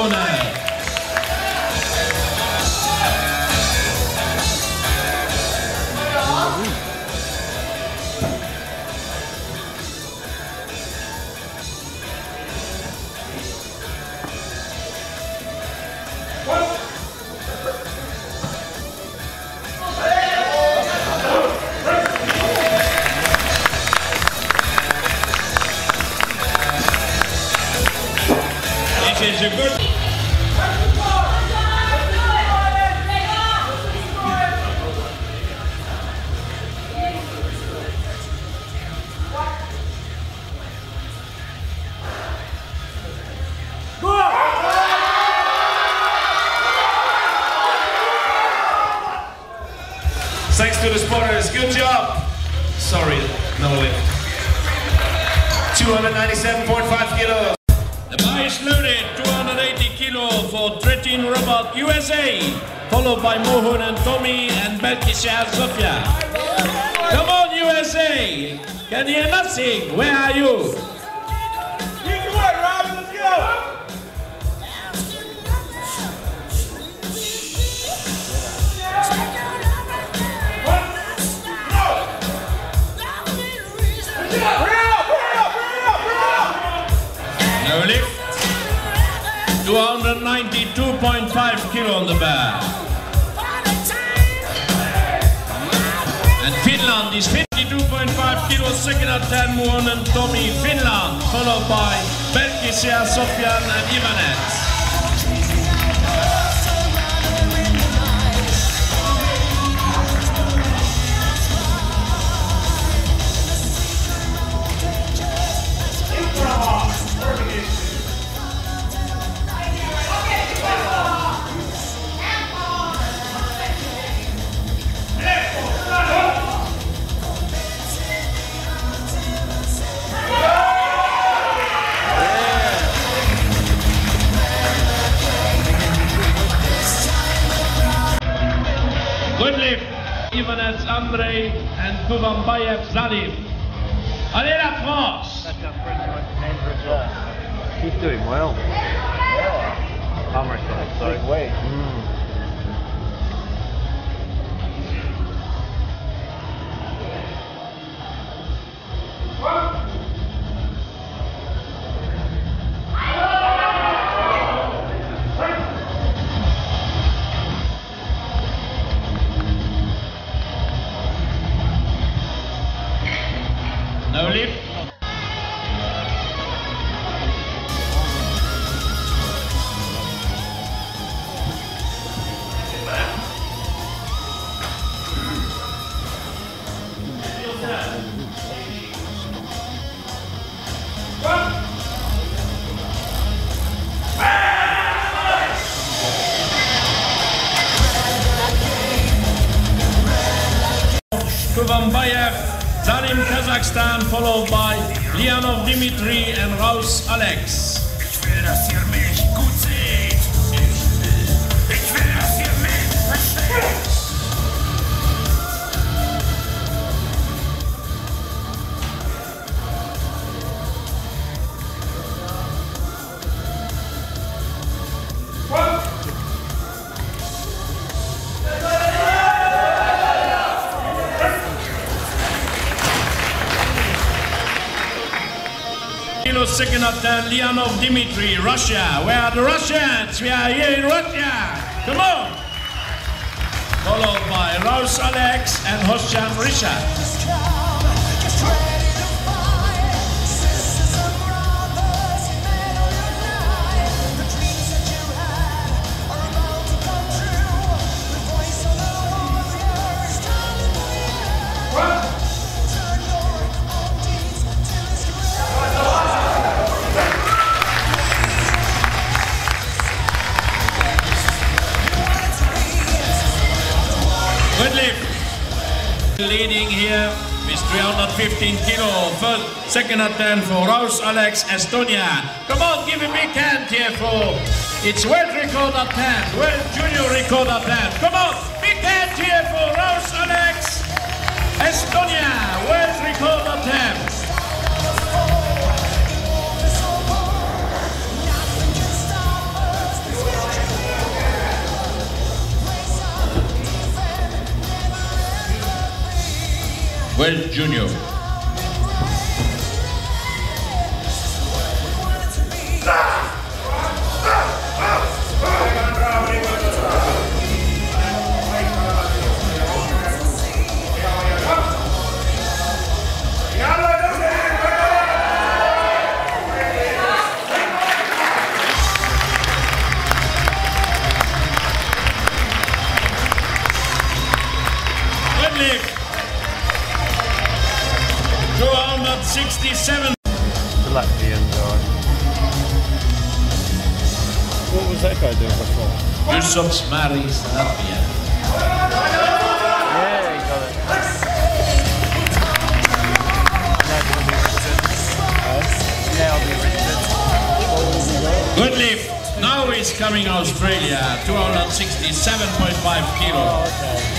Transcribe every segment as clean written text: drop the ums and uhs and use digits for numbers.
Skåne. This is a good... Thanks to the spotters, good job. Sorry, no lift. 297.5 kilos. The bar is loaded, 280 kilo for Tretin Robot USA, followed by Mohun and Tommy and Belkishar Sofia. Come on USA, can hear nothing, where are you? Keep the way, Robin, let's go! No lift. 292.5 kilo on the bar. And Finland is 52.5 kilo, second at 10, Mohun and Tommy, Finland, followed by Belkishar, Sofian and Ivanets. Good lift, Ivanets Andrei and Kuvambayev Zalim. Allez la France! He's doing well. Palmer said so. Big weight. No lift. Kuvambayev, Zalim Kazakhstan, followed by Lianov Dimitri and Raus Alex. Second at 10, Lianov Dimitri, Russia. Where are the Russians? We are here in Russia. Come on. Followed by Raus Alex and Hosham Risha. Good lift. Leading here is 315 kilo. First, second at 10 for Raus Alex, Estonia. Come on, give a big hand here for it's world record at 10, world junior record at 10. Come on, big hand here for Raus Alex, Estonia, world record at 10. World Junior. Lift 267. The Latvian guy. What was that guy doing before? Jusovs Maris Latvia. Yeah, he got it. Now it'll be Richard. Good lift. Now is coming Australia. 267.5 kilo. Oh, okay.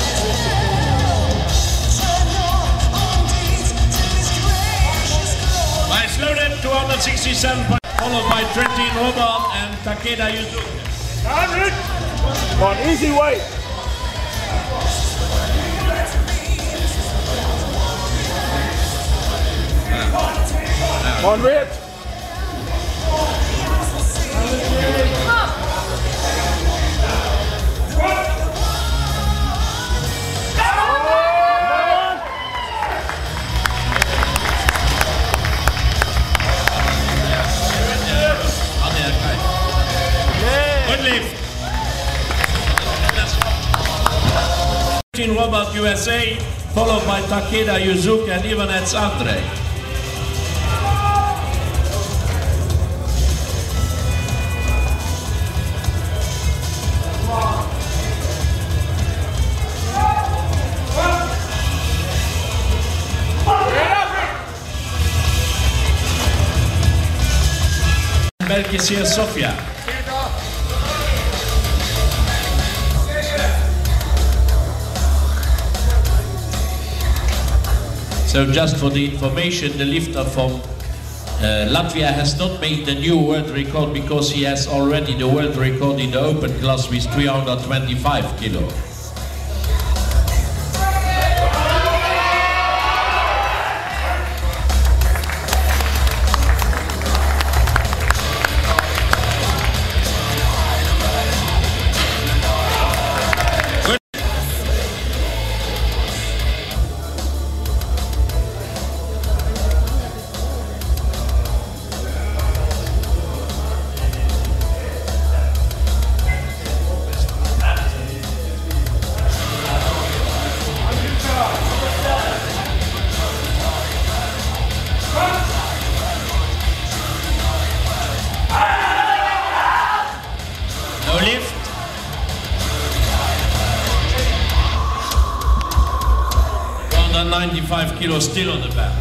Nice loaded, 267, followed by Trentin Robert and Takeda Yuzuki. 100. Come on, easy weight. Come on, Rich. Robert USA, followed by Takeda Yuzuki and Ivanets Andre. Belkisir Sofia. So just for the information, the lifter from Latvia has not made the new world record because he has already the world record in the open class with 325 kilo. No lift. Under 95 kilos still on the back.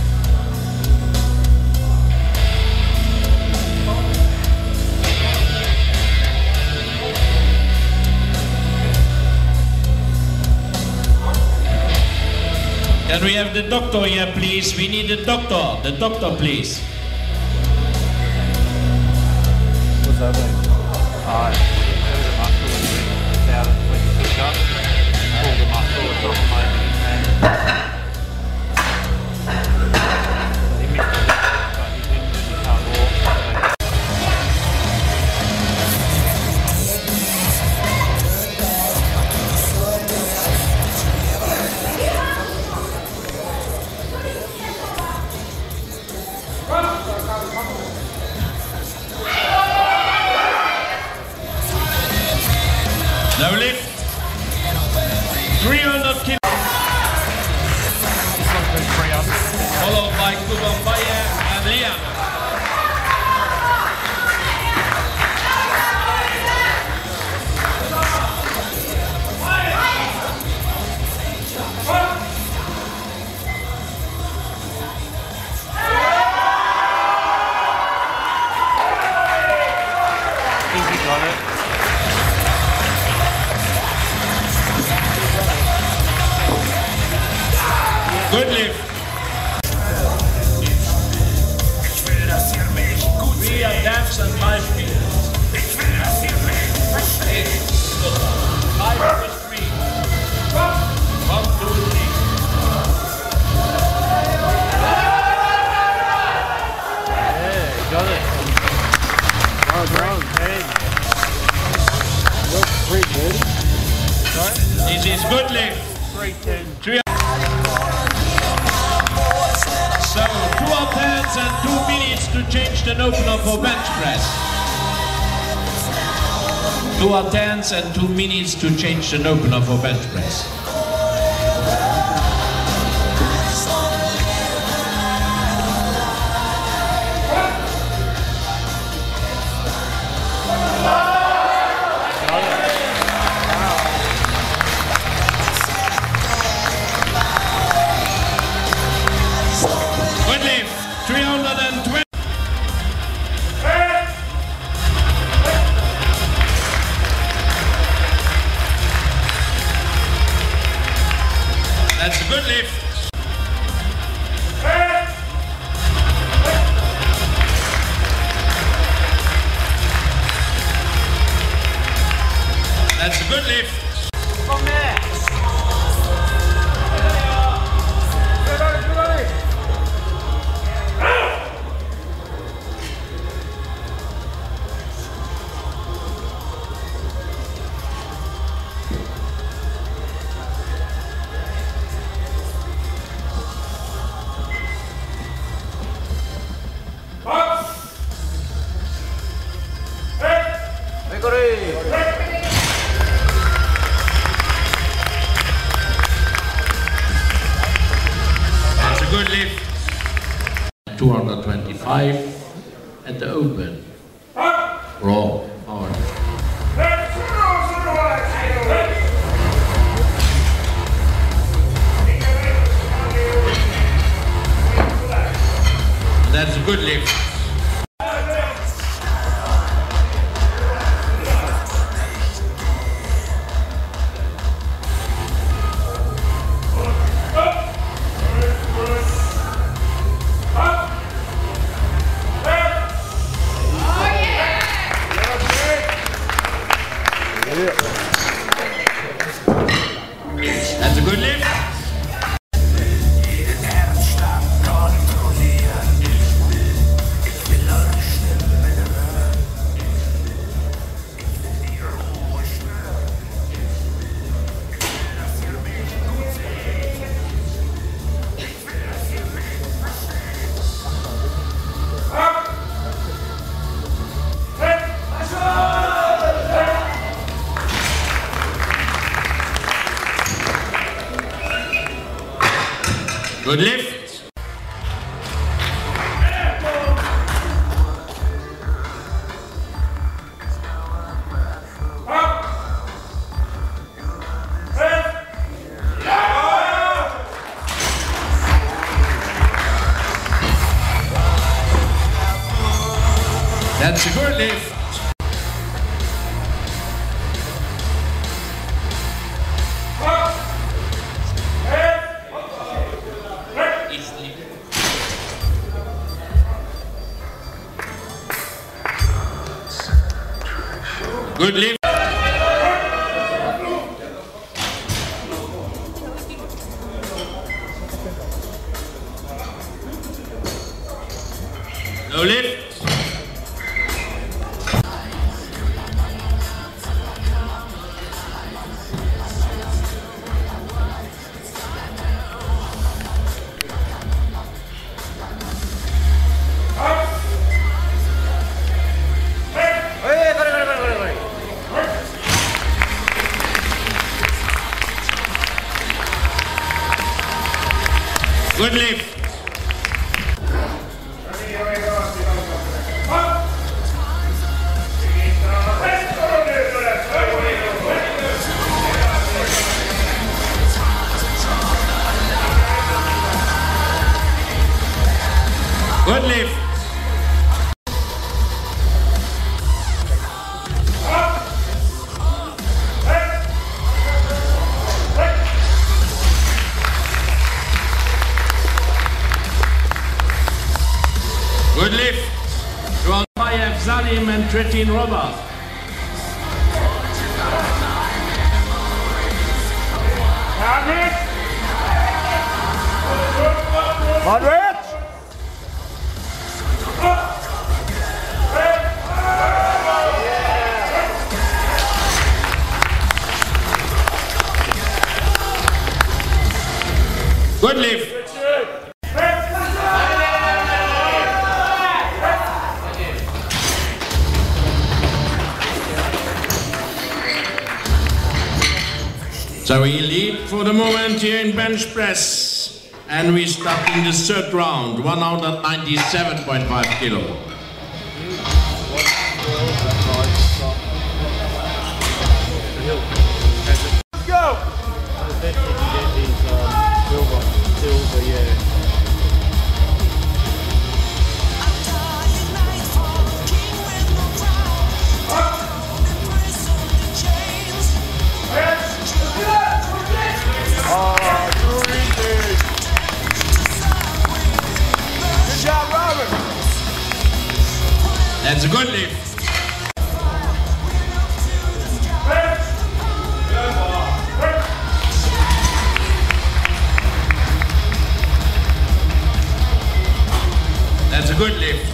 Can we have the doctor here, please? We need the doctor. The doctor, please. What's that mean? Alright. The muscle is down when you push up. Pull the muscle at the moment. He missed the lift, but he didn't. He can't walk. No lift. 300 kilos. Followed by Kubambaya and Liam. Easy got it. Good lift. We are depths and 5 feet. 5 plus 3. 1, 2, 3. This is good lift. 310. So 2 out hands and 2 minutes to change the opener for bench press. 2 out hands and 2 minutes to change the opener for bench press. That's a good lift. That's a good lift. From there. That's a good lift. 225 at the open. Raw. Hard. That's a good lift. That's a good lift. Good lift. That's a good lift. Good lift. No lift. Good lift. Good lift. Good lift. Bayef Zalim and Tretin Robert. Moderate. Good lift. So we lead for the moment here in bench press, and we start in the third round, 197.5 kilo. Let's go! Silver, yeah. That's a good lift. That's a good lift.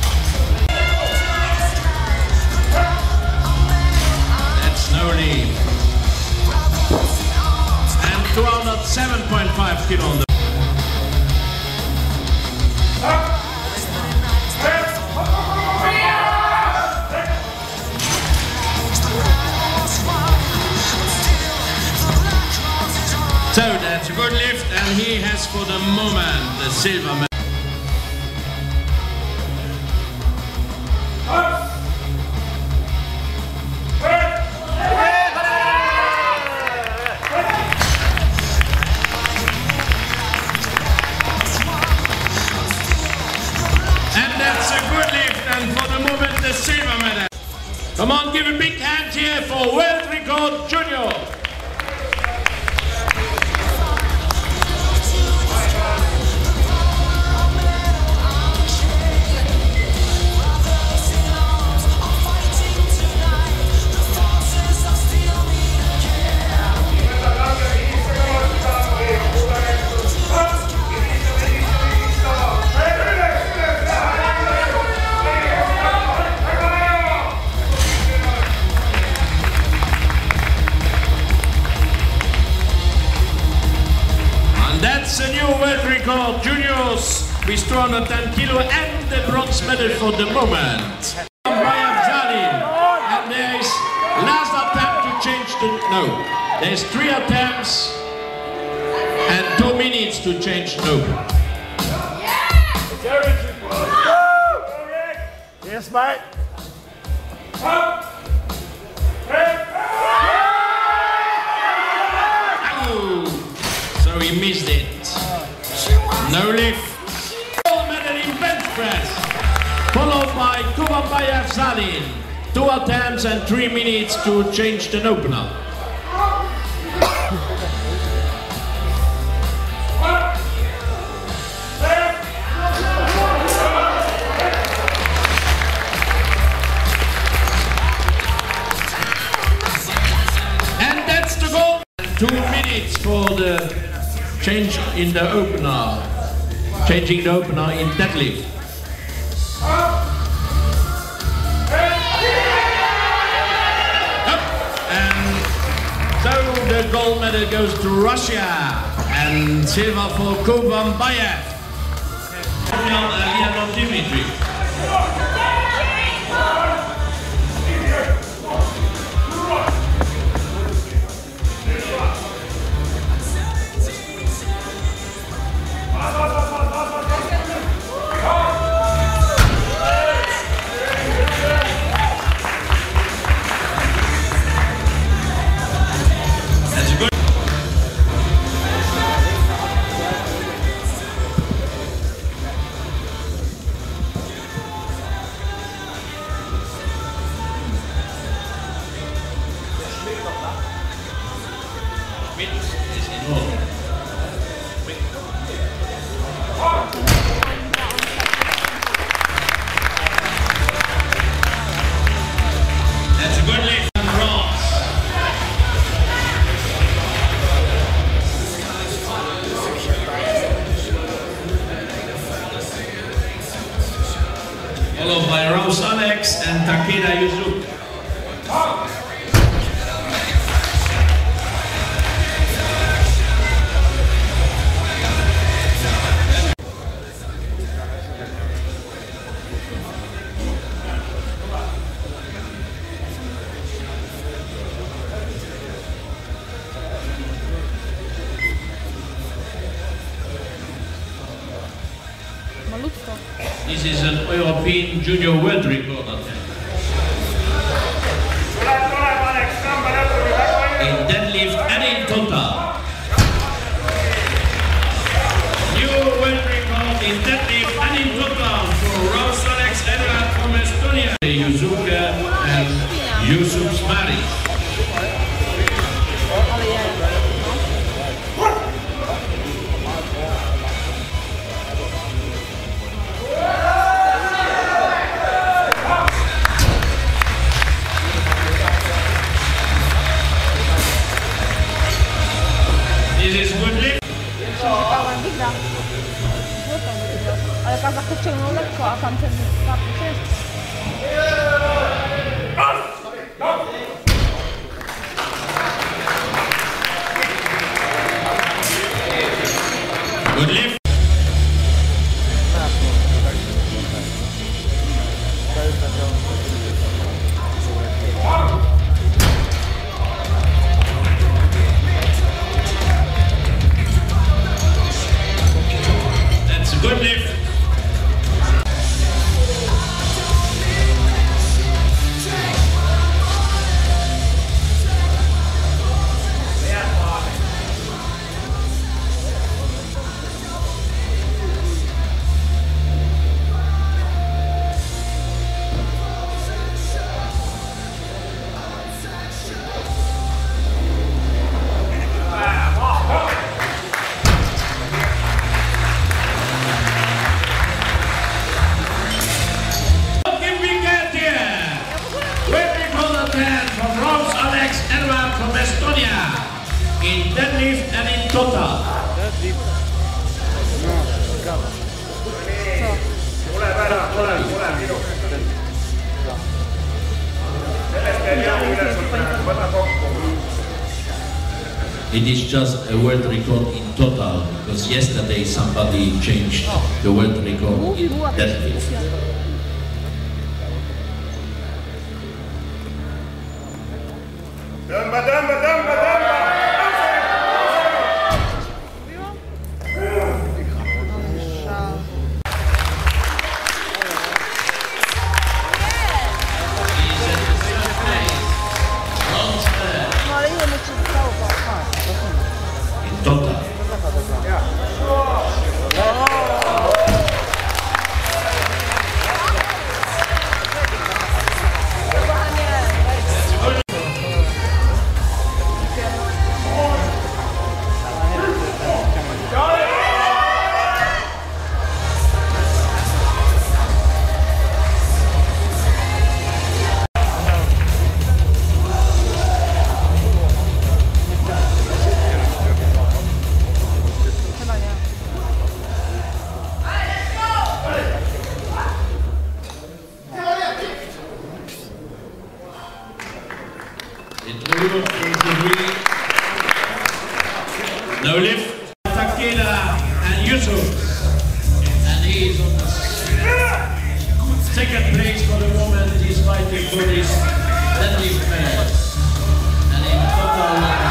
That's no lead. And 207.5 kilo on the So that's a good lift, and he has for the moment the silver medal. And that's a good lift, and for the moment the silver medal. Come on, give a big hand here for world record junior. That's a new world record, juniors, with 210 kilo and the bronze medal for the moment. And there is last attempt to change the, no, there's 3 attempts and 2 minutes to change no. Yes, mate. So he missed it. No lift. Gold medal in bench press. Followed by Kubanbayev Zalin. 2 attempts and 3 minutes to change the opener. And that's the goal. 2 minutes for the change in the opener. Changing the opener in deadlift. Up. And so the gold medal goes to Russia and silver for Kubanbayev. Leonard Dimitri. That's a good lift and cross. Followed by Rouse Alex and Takeda Yuzuki. European Junior World Record attempt. In deadlift and in total. New world record in deadlift and in total for Rouse Alex Edward from Estonia, Yuzuka and Yusuf Smari. This is good lift. Ale pan tak ciągnął lekko, a tamten bardzo ciężko. Good lift. That's a good lift. Estonia in deadlift and in total. It is just a world record in total because yesterday somebody changed the world record in deadlift. Total. No lift, Takeda and Yusuf, and he is on the second place for the moment. He's fighting for this deadlift medal, and in total.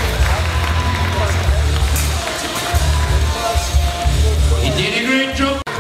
He did a great job.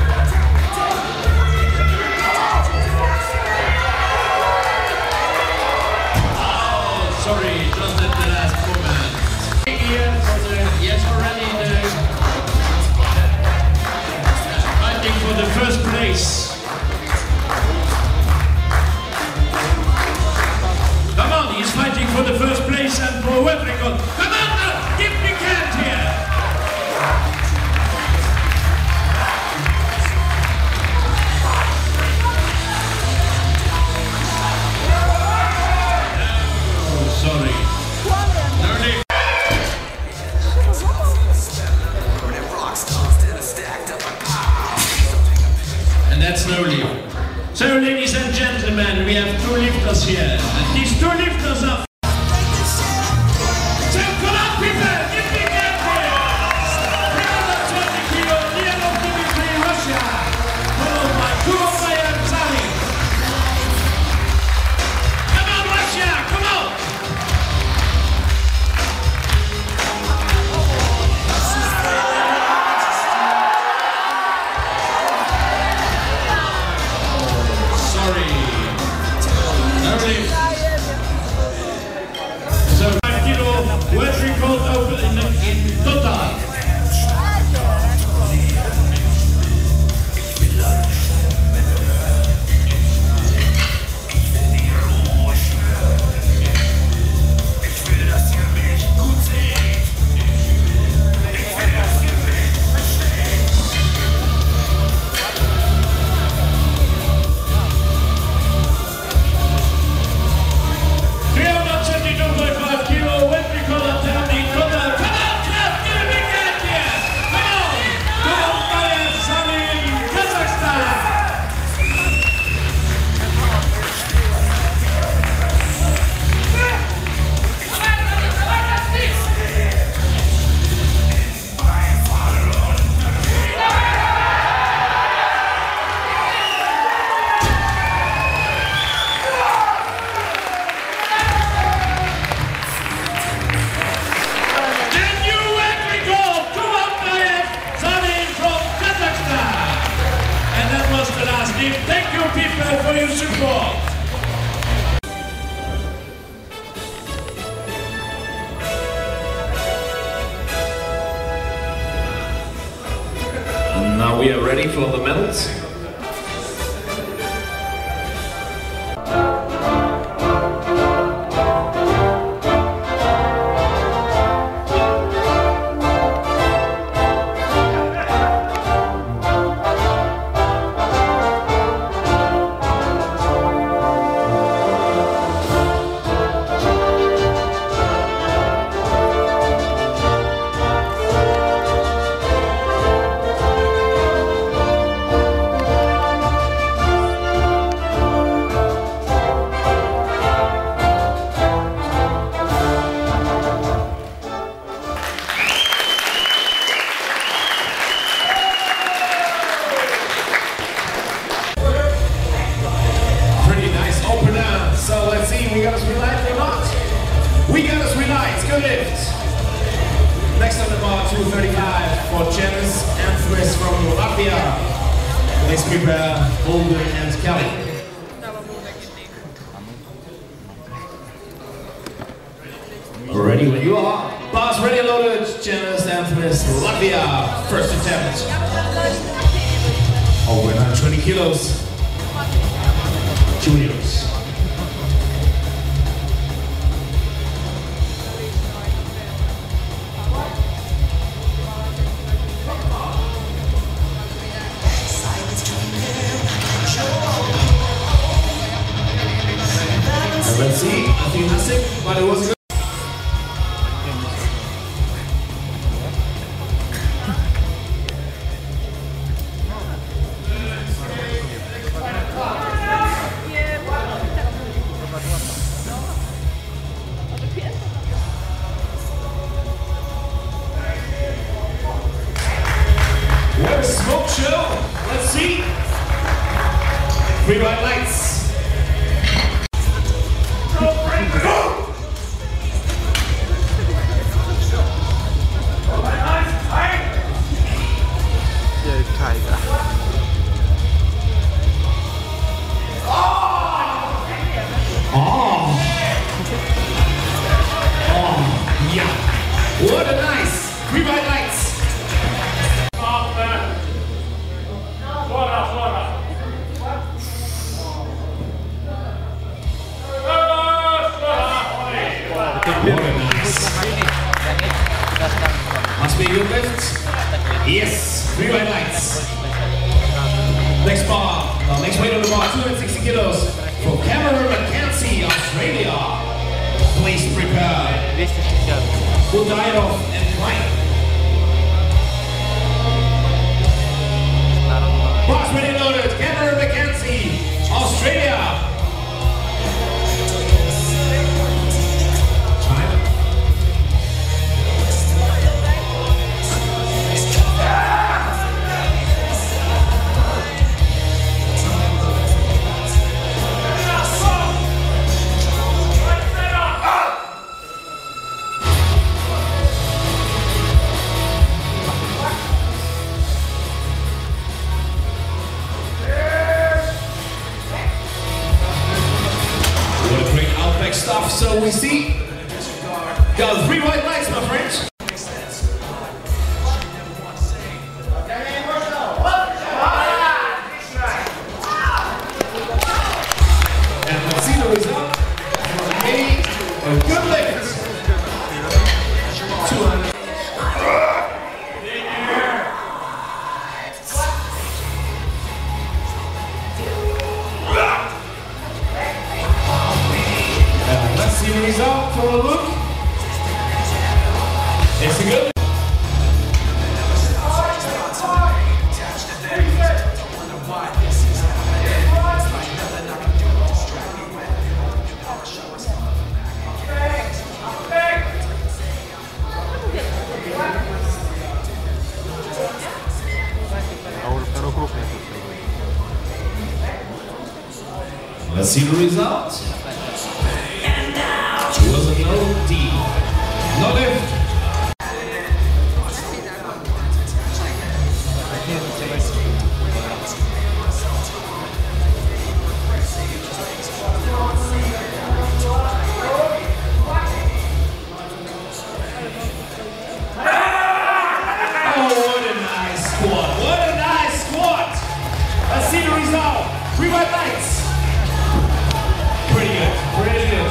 So, ladies and gentlemen, we have two lifters here. And these two lifters are... So, come on, people! Give me that here! 320 kilo, Leonov Dimitri, Russia! Followed by Kurobayev Zali. Come on, Russia! Come on! So 5 kilo world record over in total. Thank you, people, for your support. Now we are ready for the medals. So let's see, we got us relight or not? We got us relight, good lift. Next on the bar, 235 for Janis Anthris from Latvia. Please prepare Holden and Kelly. Ready when you are. Bars ready and loaded, Janis Anthris, Latvia. First attempt. Over 120 kilos. Juniors. Let's see, I think that's it, but it was good. What a smoke show! Let's see. 3 white lights. What a nice 3 white lights. What a nice. Must be a good lift. Yes, 3 white lights. Next bar, next weight on the bar, 260 kilos for Cameron McKenzie, Australia. Please prepare. Budairov and Klein. Box ready loaded, Cameron McKenzie, stuff. So we see, got 3 white lights, my friends. And let's see the result for a good lift. 200. Let's see the result for a look. It's a good. Let's see the result. It was a no D. No lift. Oh, what a nice squat. What a nice squat. Let's see the result. 3 white lights. Pretty good. Pretty good.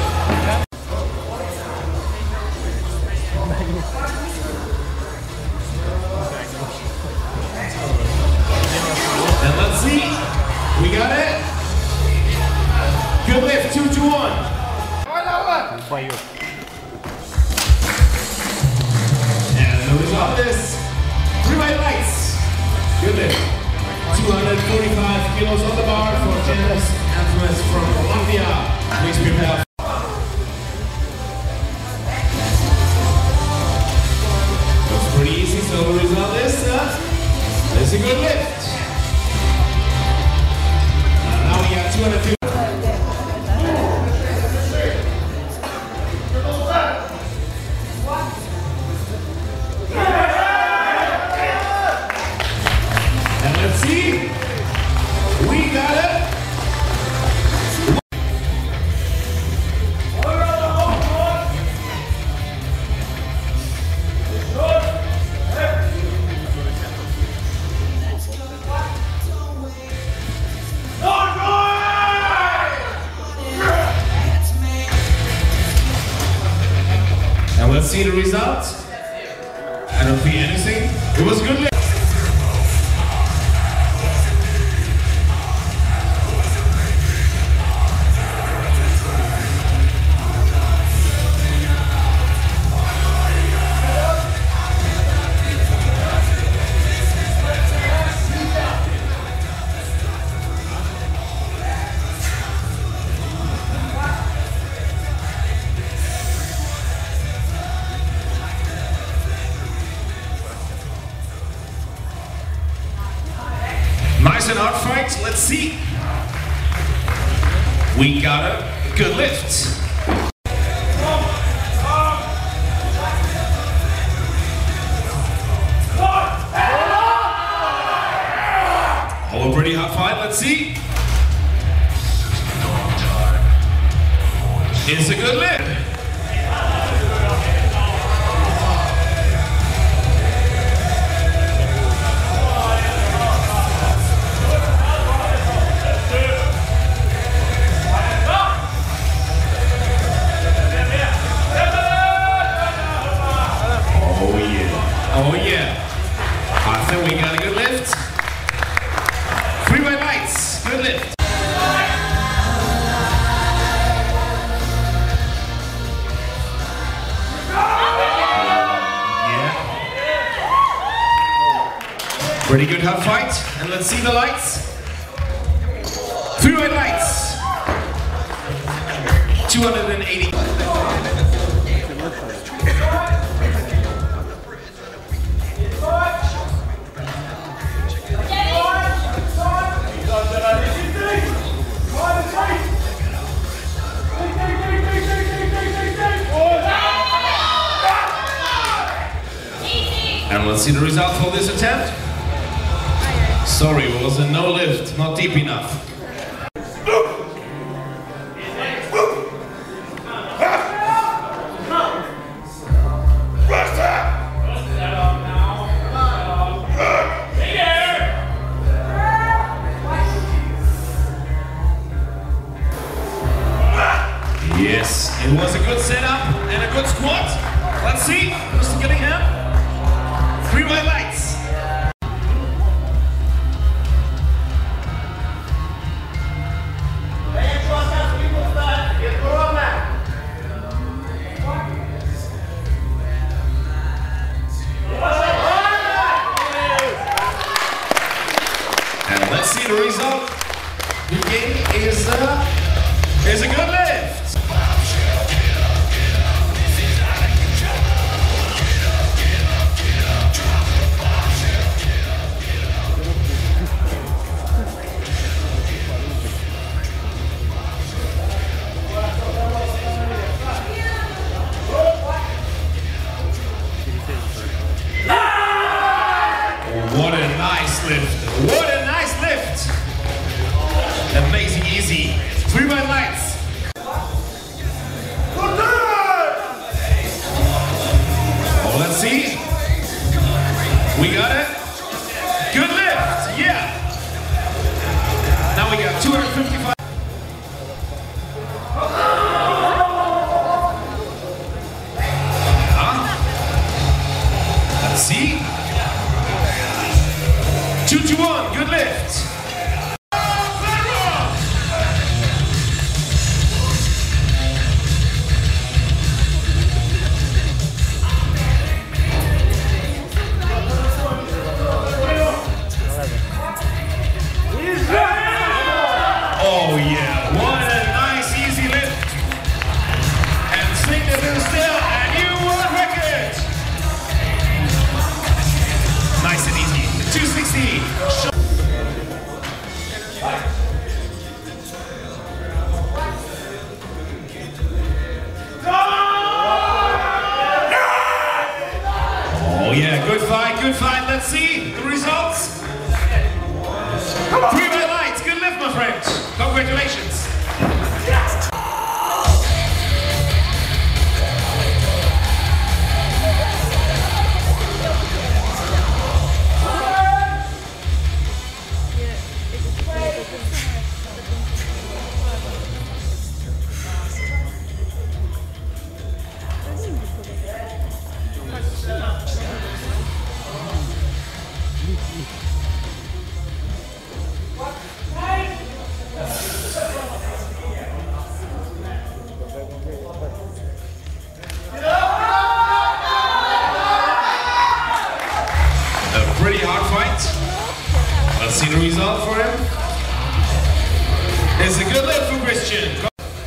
And let's see. We got it. Good lift. 2 to 1. And the result is 3 white lights. Good lift. 245 kilos on the bar for Janis Andres from Colombia. Please prepare. Looks pretty easy, so the result is it's a good lift. And now we got 250. And let's see. We got it. And let's see the result. I don't feel anything. It was good. Nice and hard fight. Let's see. We got a good lift. Oh, a pretty hot fight. Let's see. It's a good lift. Oh yeah, I think we got a good lift. 3 white lights, good lift. Yeah. Pretty good hot fight, and let's see the lights. 3 white lights. 280. And let's see the result for this attempt. Sorry, it was a no lift, not deep enough. Yes, it was a good setup and a good squat. Let's see, Mr. Gillingham. 3 white lights. And let's see the result. The game is a good lift. What a nice lift. What a nice lift. Amazing easy. 3 white lights. Oh, let's see. We got it. Good lift. Yeah. Now we got 255. Let's see. 2 to 1, good lift. Oh yeah, what a nice easy lift. And swing the little still, and you world record. Nice and easy. 260. Oh yeah, good fight, good fight. Let's see the results. 3 white lights, good lift, my friend. Congratulations. Pretty hard fight. Let's see the result for him. It's a good lift for Christian.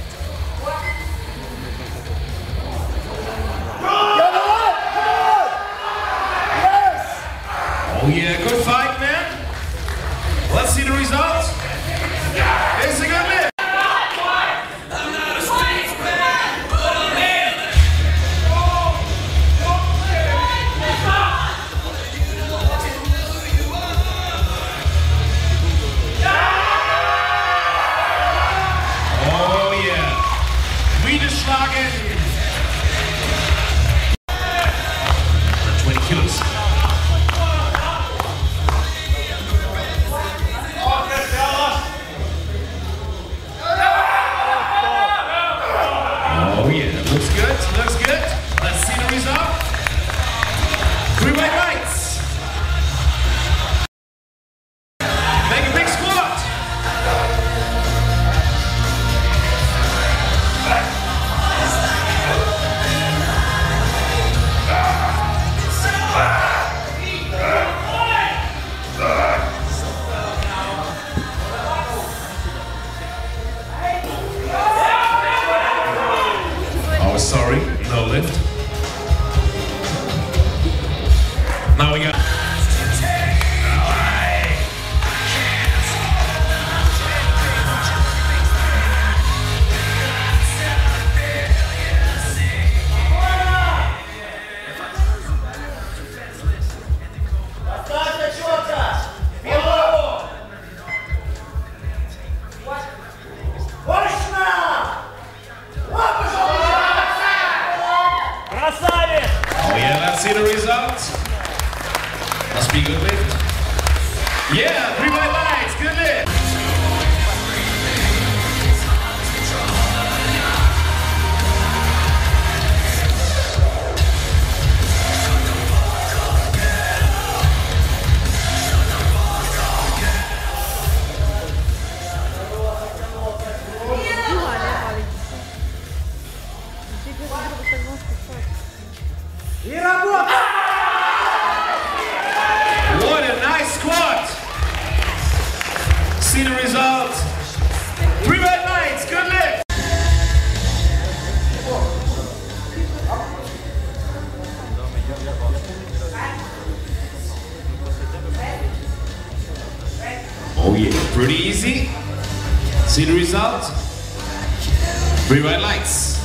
Oh yeah, good fight, man. Let's see the result. It's a good lift. Wiederschlagen. 20 kilos. Oh yeah, looks good, looks good. Let's see the result. 3 white lights. Make a big squat. Oh, sorry, no lift. Now we got. Oh yeah, let's see the result. Must be good lift. Yeah, 3 white lights, good lift. Three white lights.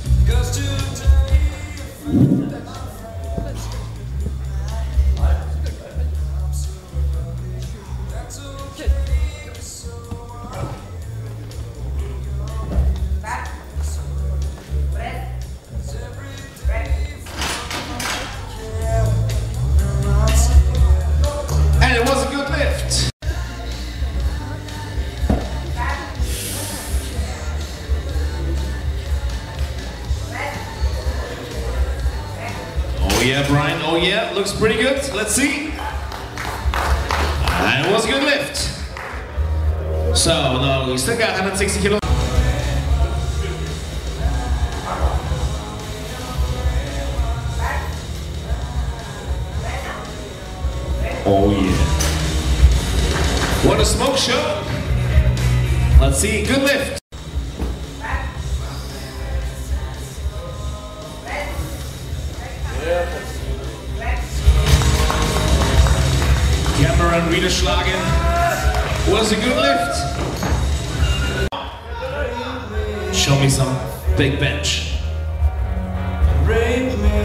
And it was a good lift. Oh yeah, Brian, oh yeah, looks pretty good. Let's see. And it was a good lift. So, no, you still got 160 kilos. Oh yeah. What a smoke show. Let's see, good lift. Cameron Wiederschlagen was a good lift. Show me some big bench. Rape me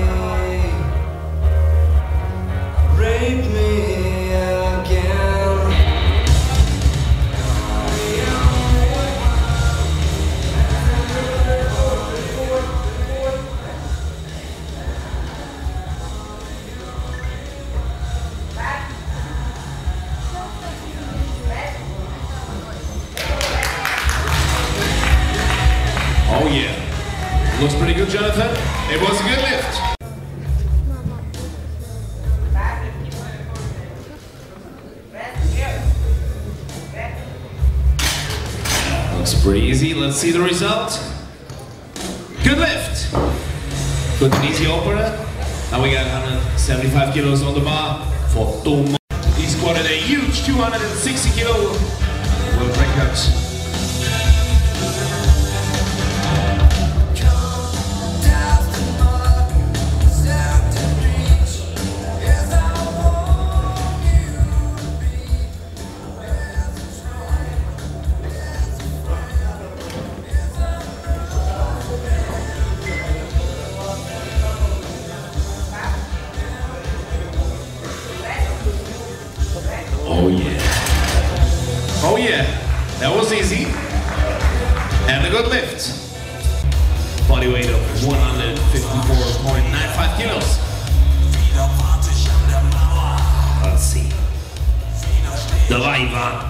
again. Oh yeah. Looks pretty good, Jonathan. It was a good lift. Looks pretty easy. Let's see the result. Good lift. Good and easy opener. Now we got 175 kilos on the bar for Tom. He squatted a huge 260 kilo world record. Oh yeah. Oh yeah. That was easy. And a good lift. Body weight of 154.95 kilos. Let's see. The Ivan.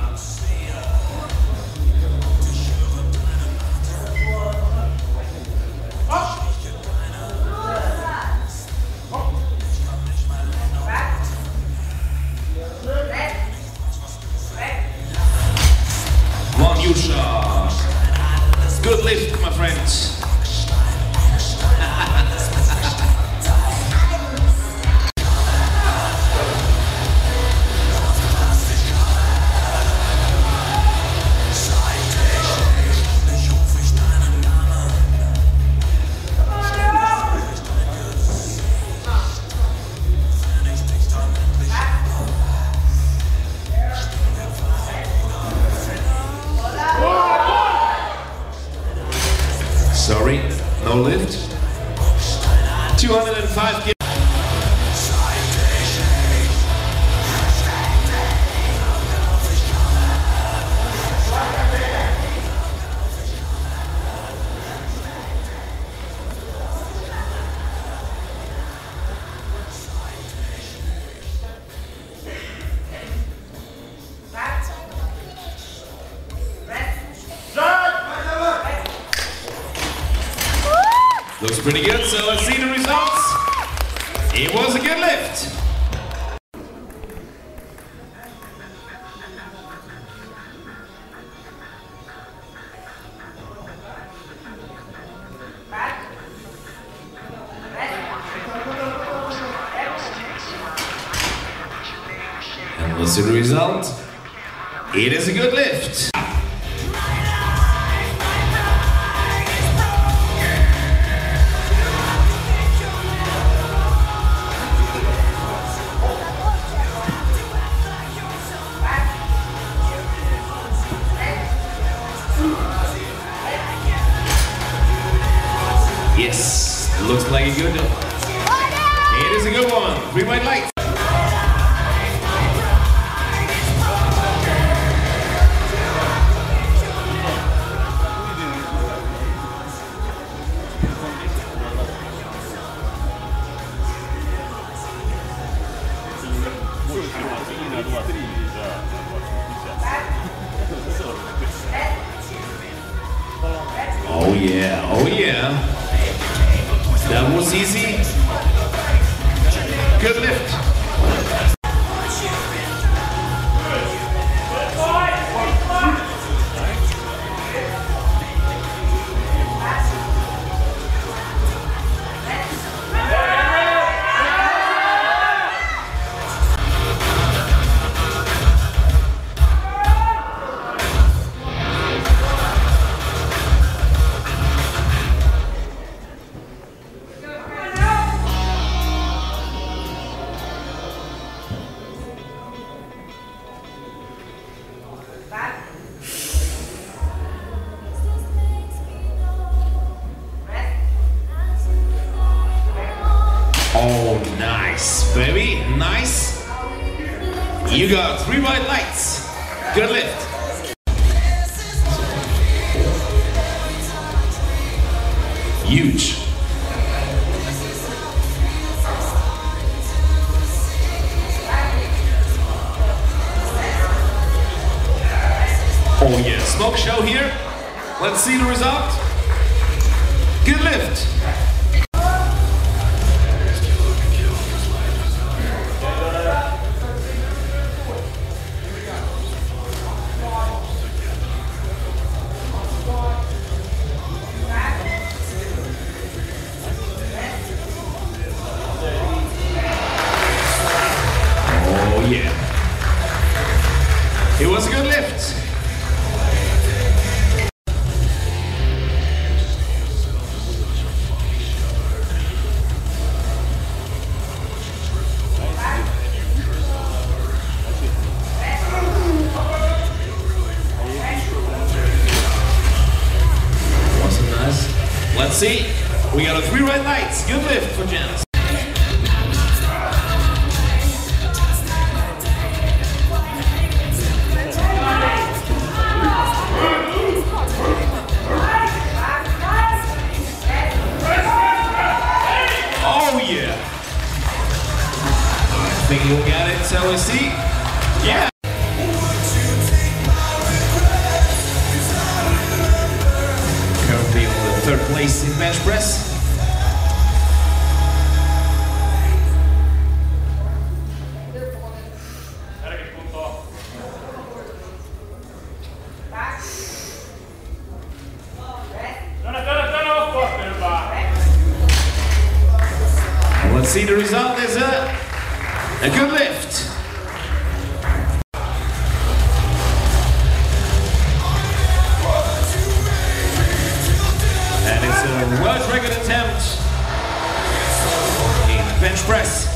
Good lift, my friends. Sorry, no lift. 205 kilos. Looks pretty good, so let's see the results. It was a good lift. And let's see the result. It is a good lift. Yes, it looks like a good one. It is a good one. 3 white lights. Oh yeah, oh yeah. That was easy. Good lift. Oh, nice, baby, nice. You got 3 white lights. Good lift. Huge. Oh yeah, smoke show here. Let's see the result. Good lift. Oh yeah. It was a good lift. Wasn't nice. Let's see. We got a 3 red lights. Good lift for Jens. Oh yeah. I think we'll get it, so we see. Yeah. Currently on the 3rd place in bench press. Let's see the result is a good lift. And it's a world record attempt in bench press.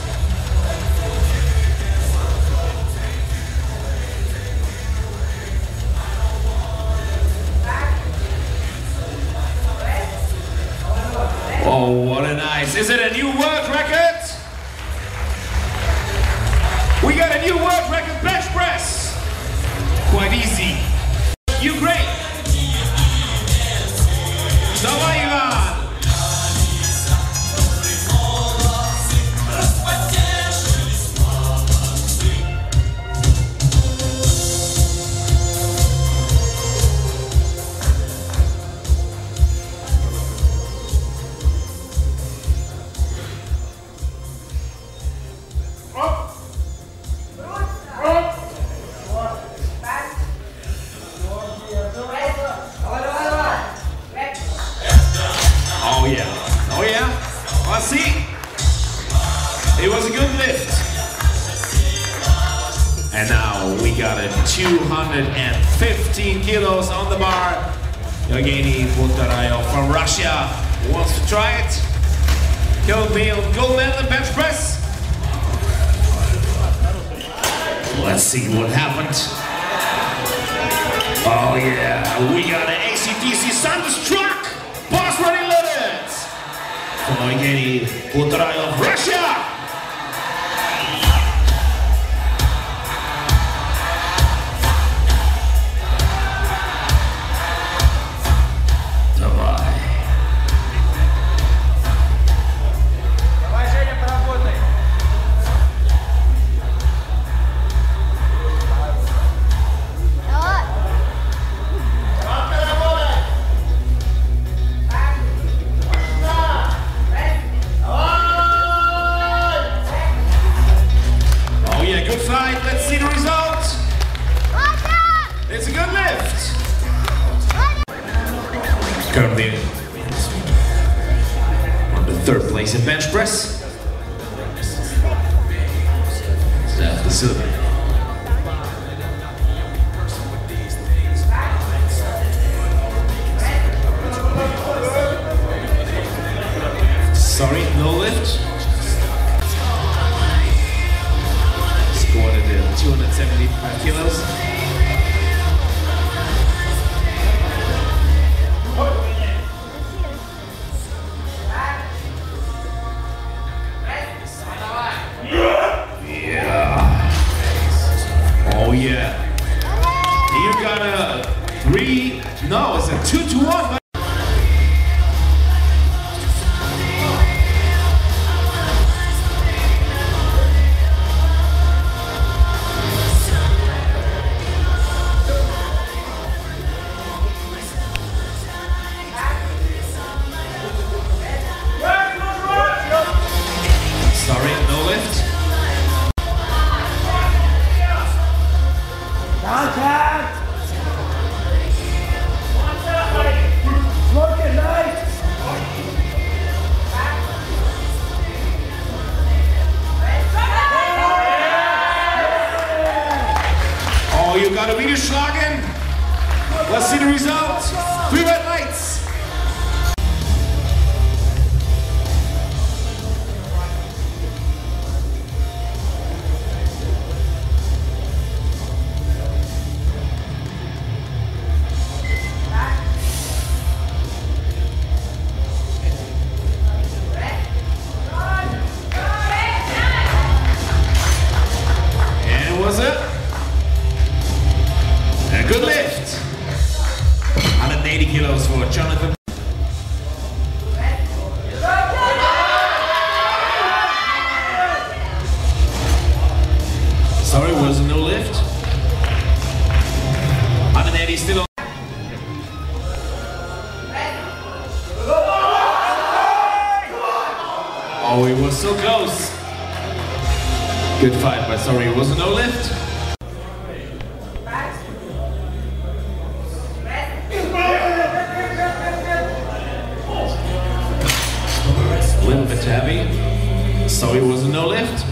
Oh, what a nice. Is it a new world record? We got a new world record bench press. Quite easy. You great. Dawaj, Ivan. Oh yeah, oh yeah. Let's see. It was a good lift. And now we got a 215 kilos on the bar. Yevgeny Buttarayev from Russia wants to try it. Gold medal in bench press. Let's see what happened. Oh yeah, we got an ACDC Sanders truck. Boss ready loaded. from Evgeny Butraev, Russia! Let's see the result. It's a good lift. Currently on the third place in bench press. The silver. Sorry, no lift. Squatted at 275 kilos. Oh yeah. You got a 3, no, it's a 2-1. Sorry, no lift. Oh, you got a video schlagen. Let's see the result. 3 red lights. A good lift. 180 kilos for Jonathan. Sorry, was no lift. 180 still on. Oh, it was so close. Good fight, but sorry, it was no lift. A little bit heavy, so it was a no lift.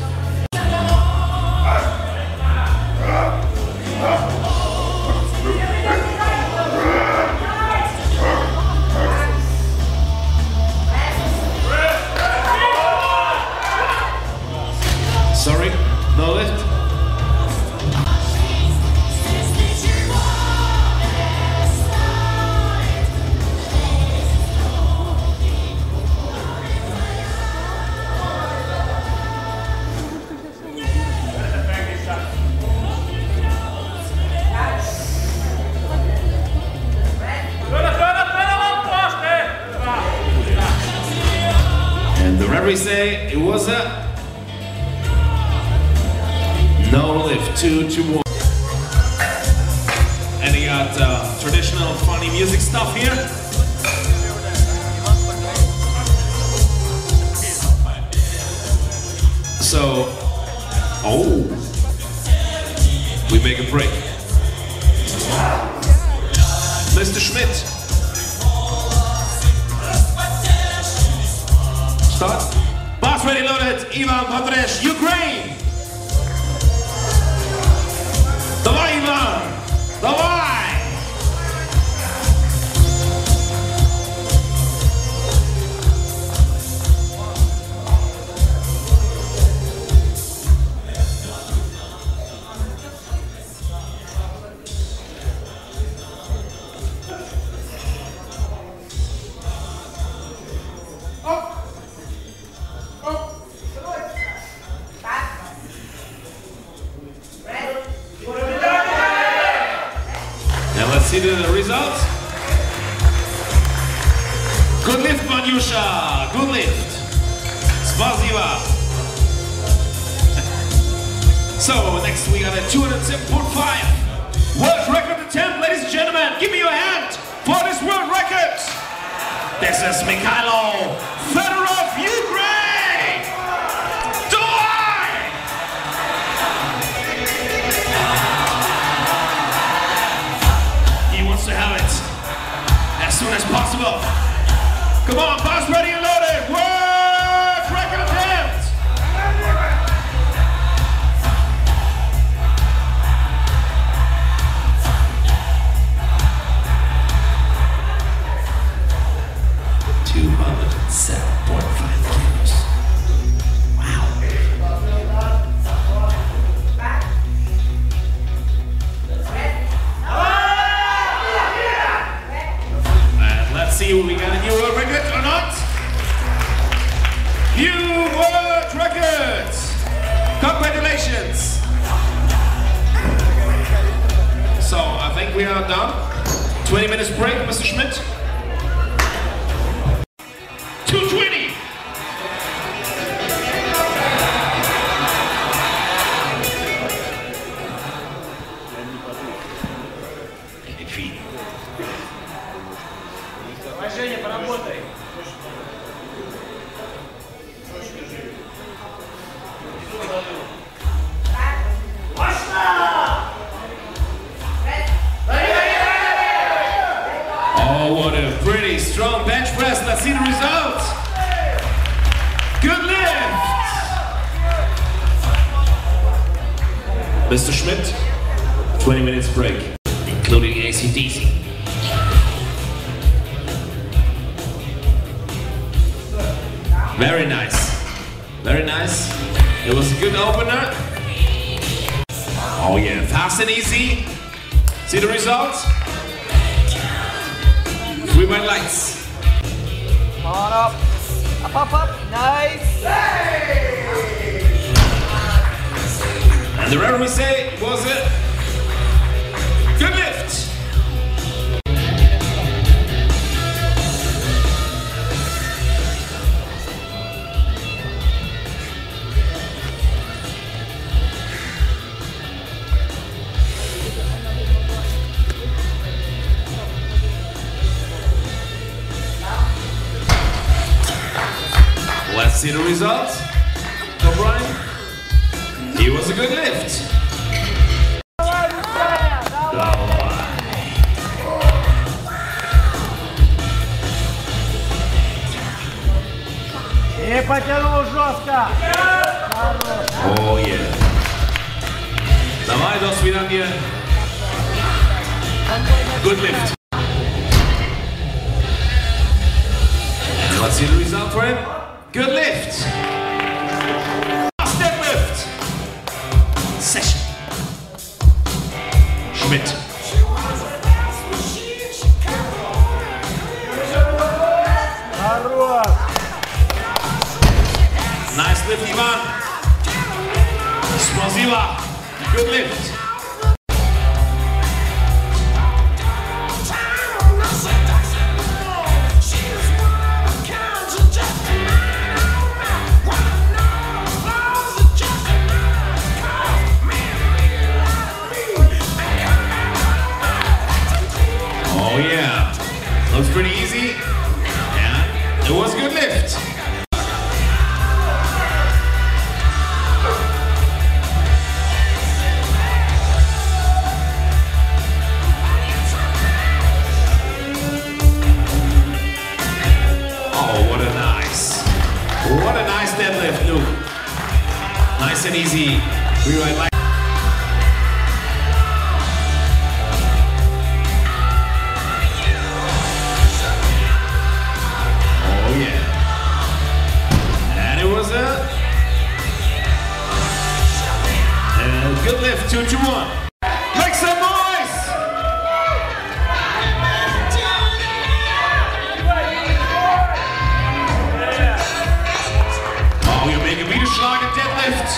Sorry, no lift. And the referee say it was a no lift, 2-1. And they got traditional funny music stuff here. So, oh, we make a break. Mr. Schmidt. Start. Box ready loaded, Ivan Pandresh, Ukraine. Давай, Иван! Давай! result. Good lift, Manyusha. Good lift. Spasiba. So next we got a 207.5 world record attempt, ladies and gentlemen. Give me your hand for this world record. This is Mikhailo Fedorov, Ukraine. He wants to have it as soon as possible. Come on, pass ready and loaded. World record attempt. See if we got a new world record or not. New world record! Congratulations! So I think we are done. 20 minutes break, Mr. Schmidt. 220! Женя, поработай. Oh, what a pretty strong bench press. Let's see the result. Good lift. Mr. Schmidt, 20 minutes break, including AC/DC. Very nice. Very nice. It was a good opener. Oh yeah, fast and easy. See the result? 3 white lights. Come on up. Up, up, up. Nice. And the referee say it was a good lift. Let's see the result. O'Brien. He was a good lift. И потянул жестко. Oh yeah. Давай, до свидания. Good lift. And let's see the result for him. Good lift. Step lift. Session. Schmidt. Хорош. Nice lift, Ivan. Spasiba. Good lift. Oh yeah, looks pretty easy. Yeah, it was a good lift. Oh, what a nice deadlift, Luke. Nice and easy. We were like. Good lift, 2-1. Make some noise! Oh, you make a Widerschlag deadlift.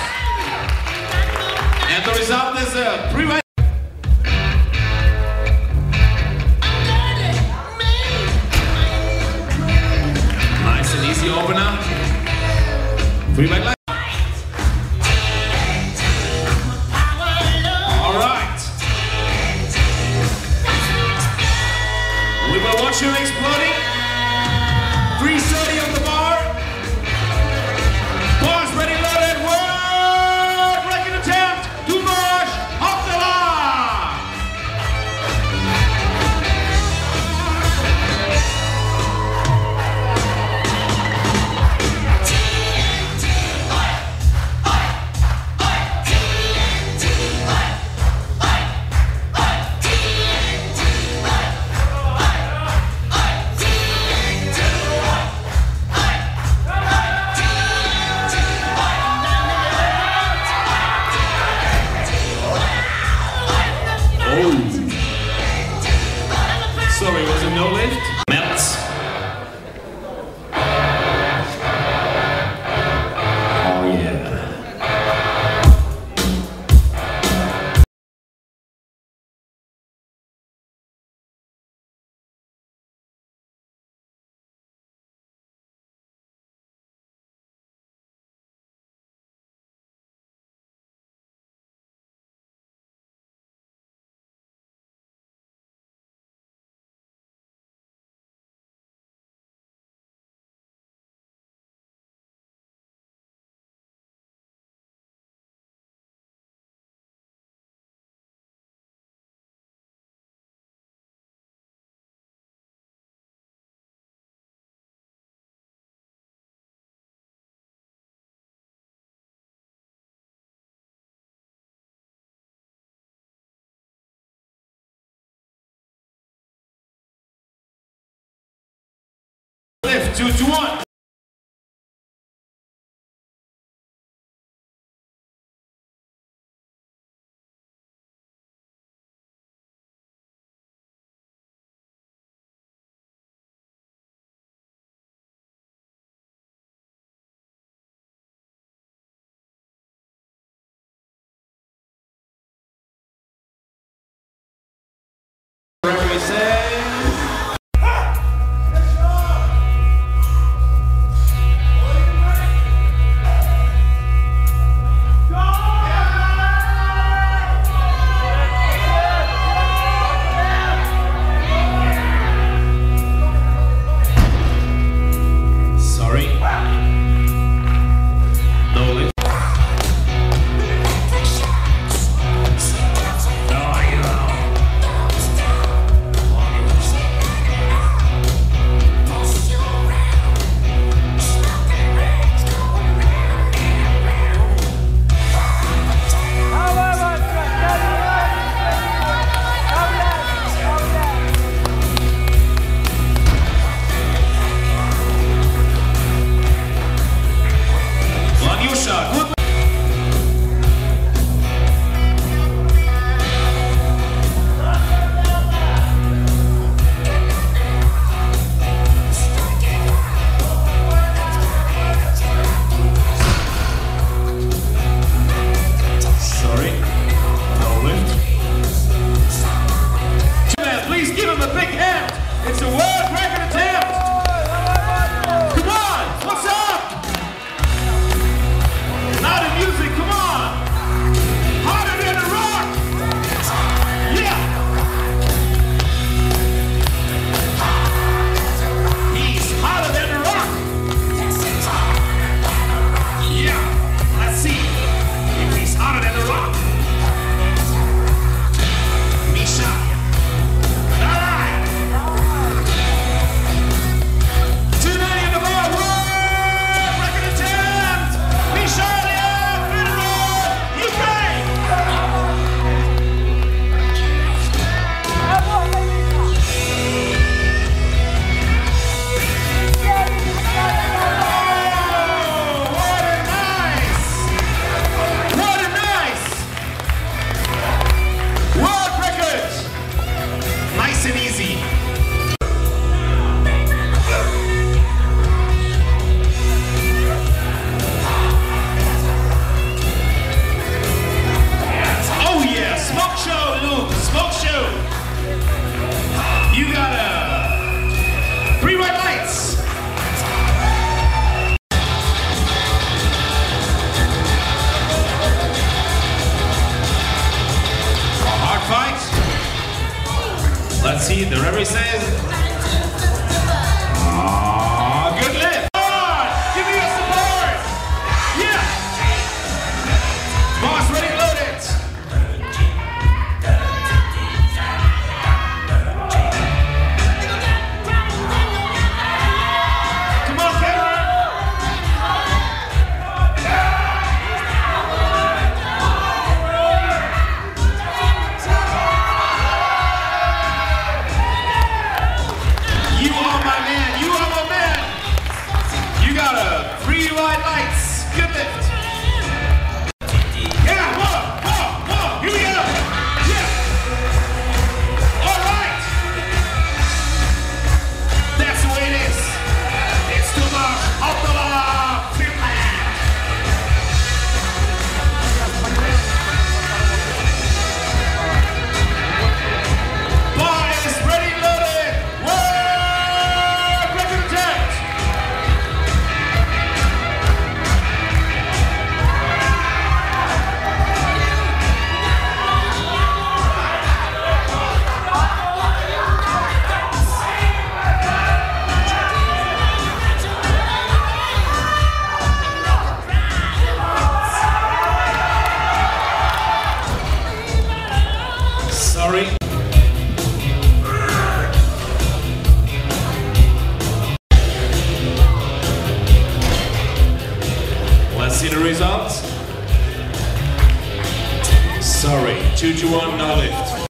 And the result is a 3 white. Free leg lights. All right. We will watch you exploding. 330 on the bar. Bars ready, loaded. Work! Breaking attempt. Too much. Off the line. Sorry, was it no lift? Melts. Oh yeah. Lift 2 to 1. Three white lights. Good lift. Yeah, more. Here we go. Yeah. All right. That's the way it is. It's too much. Optala Finland. Bar is ready, loaded. World record attempt. Sorry. Let's see the results. Sorry, 2-1, no lift.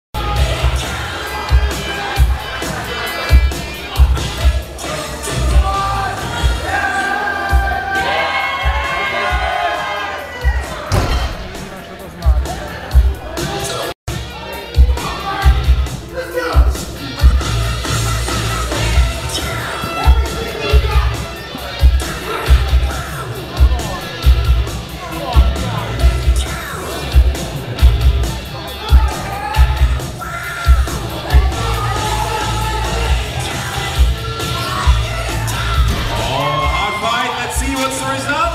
What's the result?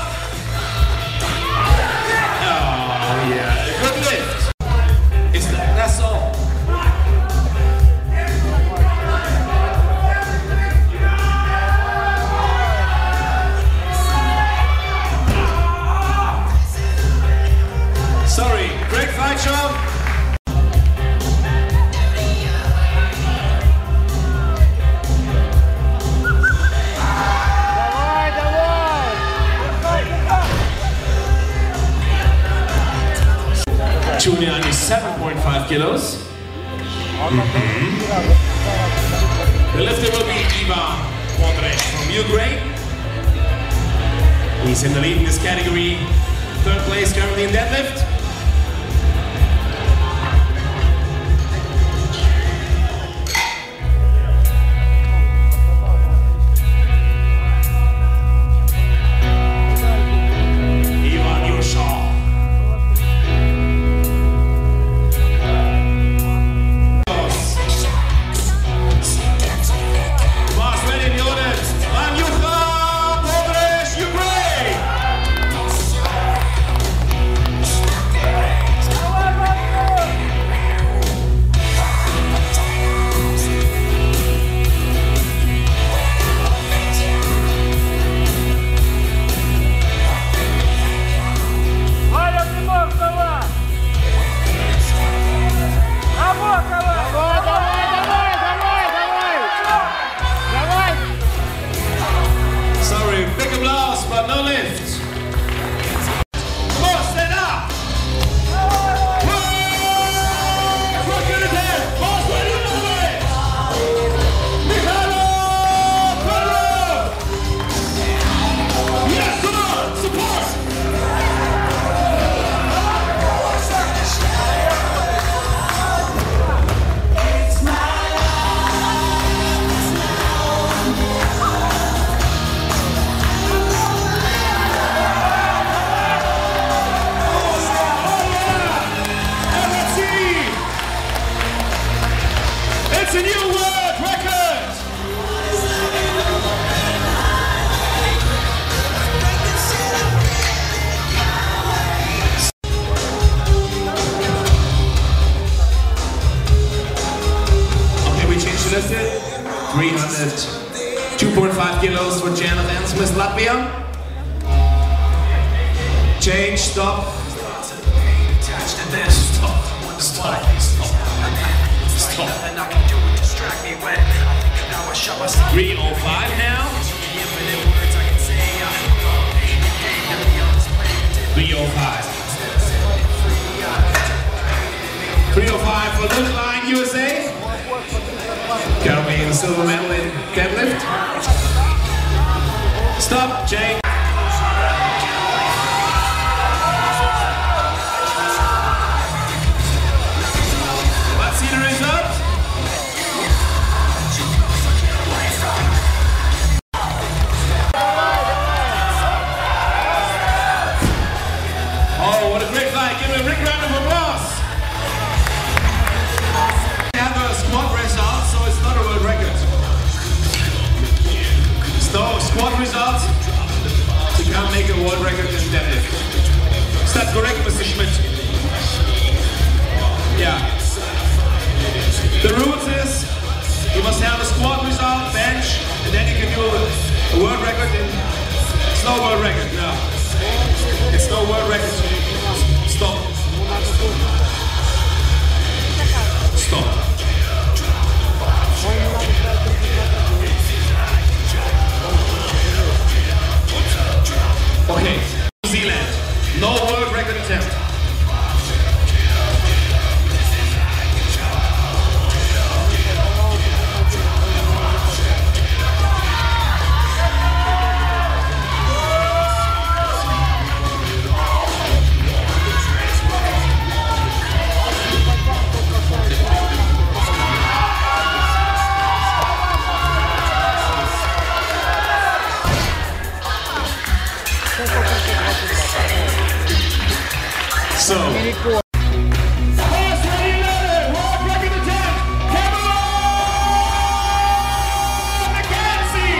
Oh yeah, a good lift. That's all. Sorry, great fight, Sean. Julian is 7.5 kilos. The lifter will be Ivan Modric from Ukraine. He's in the lead in this category. Third place currently in deadlift. It's a new world record! Okay, we changed the list. 2.5 kilos for Jonathan Smith, Latvia. Change, stop. Stop. 305 now. 305. 305 for Little Line USA. Carrying silver medal in deadlift. Stop, Jake. squat result to come make a world record in deadlift. Is that correct, Mr. Schmidt? Yeah. The rules is you must have a squat result, bench, and then you can do a world record in. It's no world record, no. It's no world record. Stop. Stop. Okay, New Zealand, no world record attempt. So, world record attempt, Cameron McKenzie!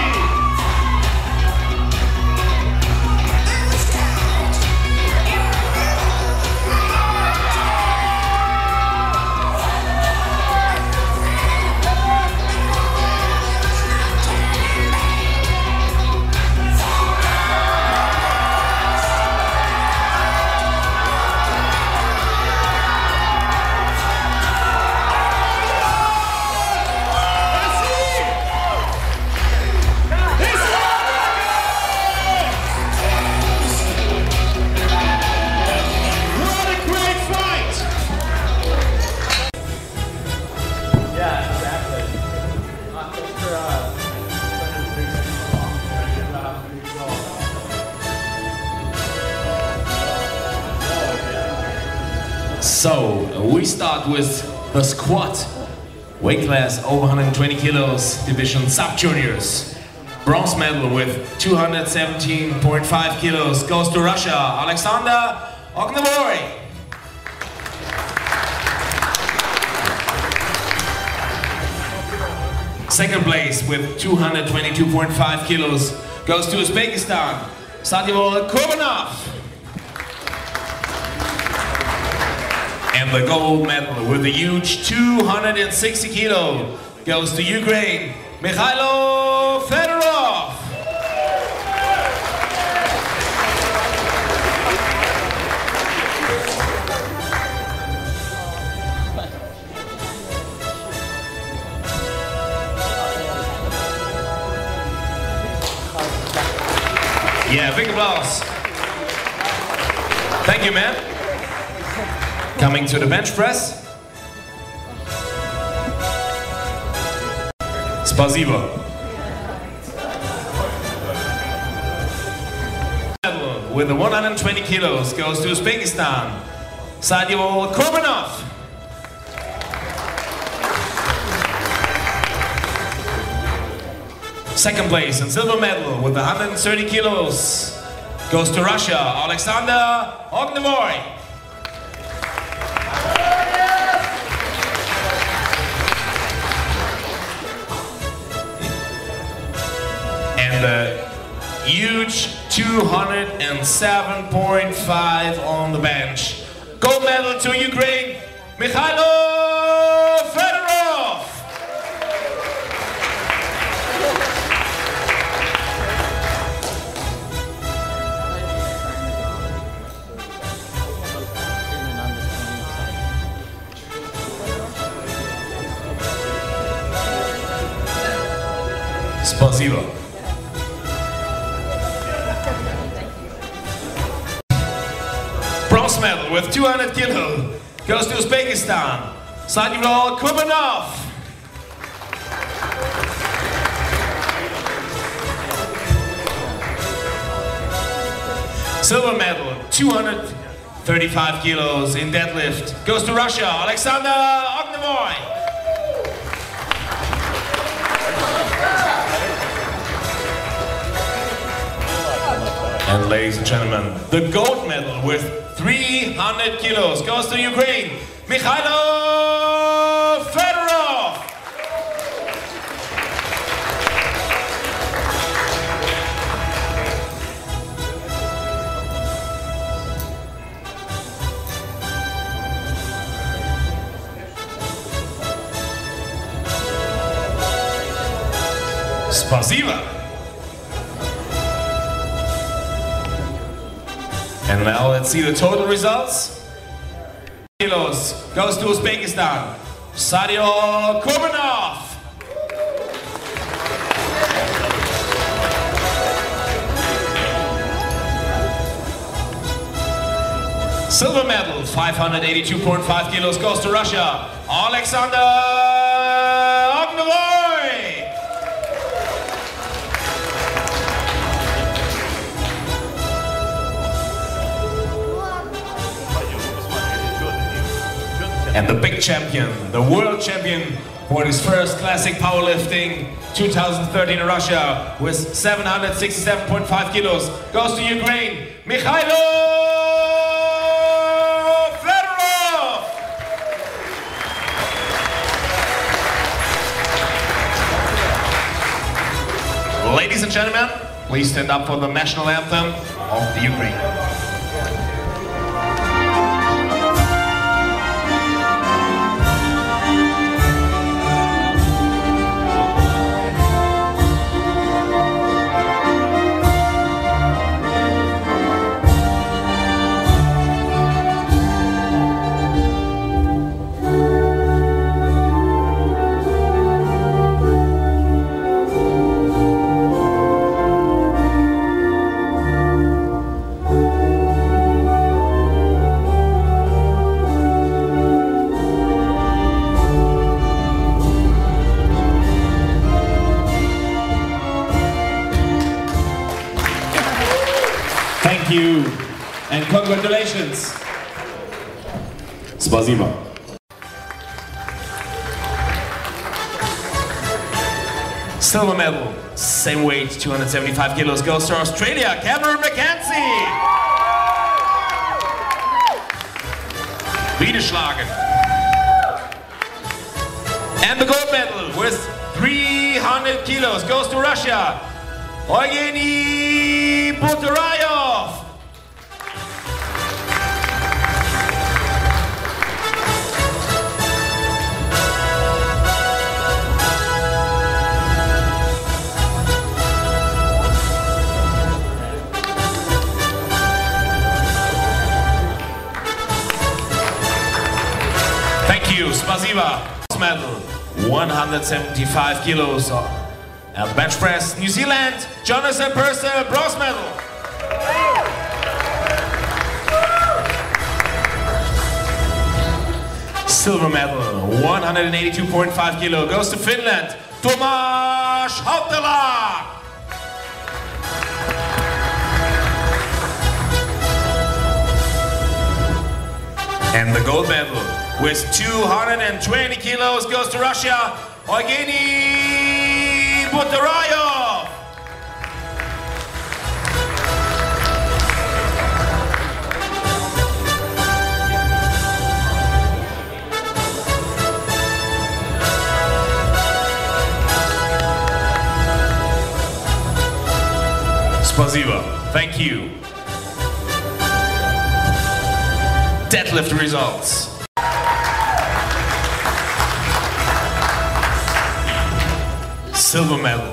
So, we start with the squat. Weight class over 120 kilos, division sub-juniors. Bronze medal with 217.5 kilos goes to Russia, Alexander Ognavory. Second place with 222.5 kilos goes to Uzbekistan, Sadyvol Kurbanov. And the gold medal with a huge 260 kilo goes to Ukraine, Mikhailo Fedorov. Yeah, big applause. Thank you, man. Coming to the bench press. Spasibo. With the 120 kilos goes to Uzbekistan, Sadyvol Kurbanov. Second place and silver medal with 130 kilos goes to Russia, Alexander Ognavory. And the huge 207.5 on the bench. Gold medal to Ukraine, Mikhailo Fedorov. Spasibo. Bronze medal with 200 kilo goes to Uzbekistan, Sadyvol Kurbanov. Silver medal, 235 kilos in deadlift goes to Russia, Alexander Ognavory. And ladies and gentlemen, the gold medal with 300 kilos goes to Ukraine, Mikhailo Fedorov. Spasiba. And now let's see the total results. Kilos goes to Uzbekistan. Sadio Kurbanov. Silver medal, 582.5 kilos, goes to Russia. Alexander Ognevoy. And the big champion, the world champion for his first classic powerlifting 2013 in Russia with 767.5 kilos, goes to Ukraine, Mikhailo Fedorov. Ladies and gentlemen, please stand up for the national anthem of the Ukraine. Thank you and congratulations. Spasiba. Silver medal, same weight, 275 kilos, goes to Australia, Cameron McKenzie. Wiederschlagen. And the gold medal with 300 kilos goes to Russia, Evgeny Butarayov. Thank you, Spasiba. Medal, 175 kilos. At bench press, New Zealand, Jonathan Purcell, bronze medal. Silver medal, 182.5 kilo, goes to Finland, Tomas Hautala. And the gold medal, with 220 kilos, goes to Russia, Evgeny Butarayov. Spasiba. Thank you. Deadlift results. Silver medal,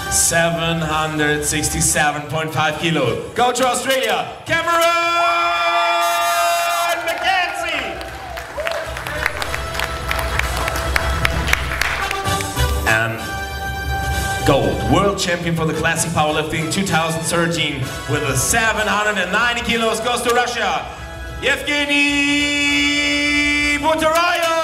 767.5 kilo. Go to Australia, Cameron McKenzie. And gold, world champion for the classic powerlifting 2013 with a 790 kilos, goes to Russia, Evgeny Butarayov.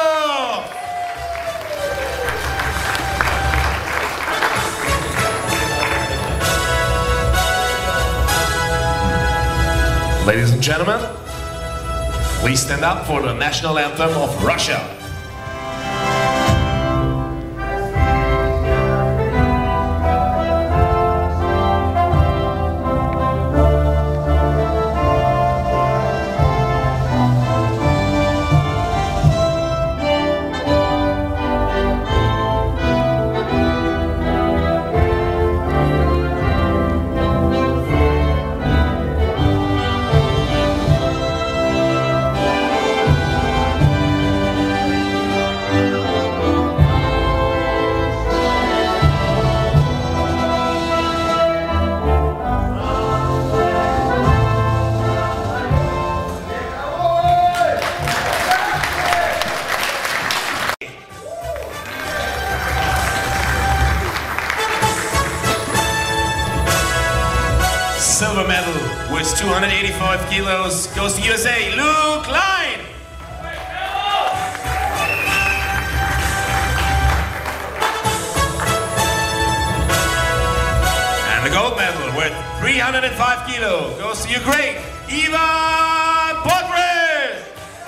Ladies and gentlemen, please stand up for the national anthem of Russia. silver medal with 285 kilos goes to USA, Luke Line. And the gold medal with 305 kilos goes to Ukraine, Ivan Podres.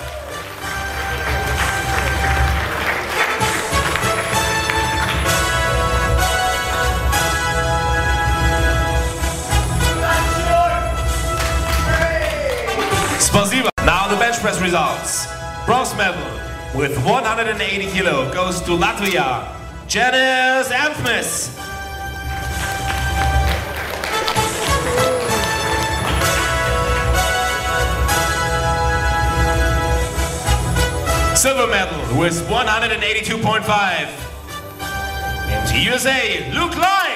Spasiba. Now the bench press results. Bronze medal with 180 kilo goes to Latvia, Janis Anthmis. Silver medal with 182.5 into USA, Luke Line.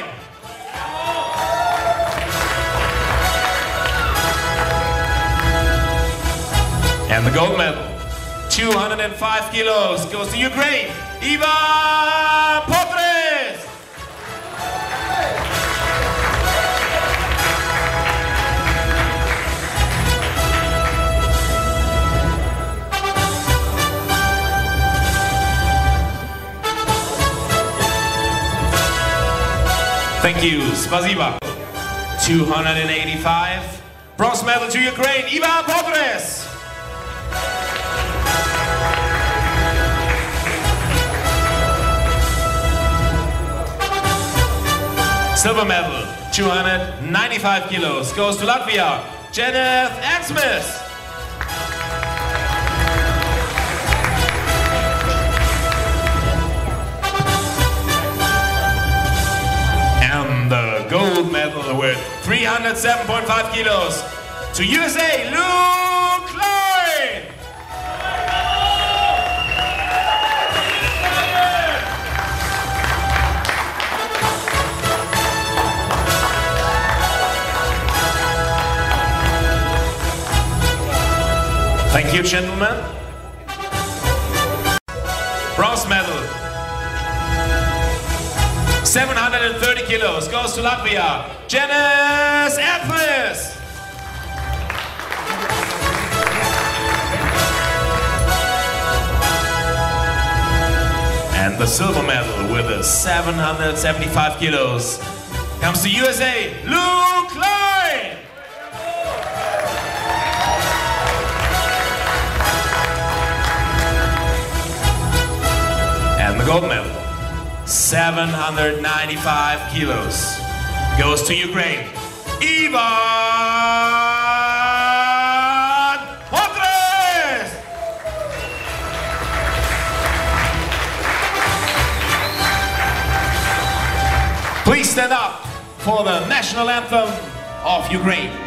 And the gold medal, 205 kilos, goes to Ukraine, Ivan Podres. Thank you, Spasiba. 285. Bronze medal to Ukraine, Ivan Podres. Silver medal, 295 kilos, goes to Latvia, Janis Anthmis. And the gold medal with 307.5 kilos to USA, Luke Line. Thank you, gentlemen. Bronze medal, 730 kilos, goes to Latvia, Janis Anthmis. And the silver medal with the 775 kilos comes to USA, Luke Line. And the gold medal, 795 kilos, goes to Ukraine, Ivan Podres. Please stand up for the national anthem of Ukraine.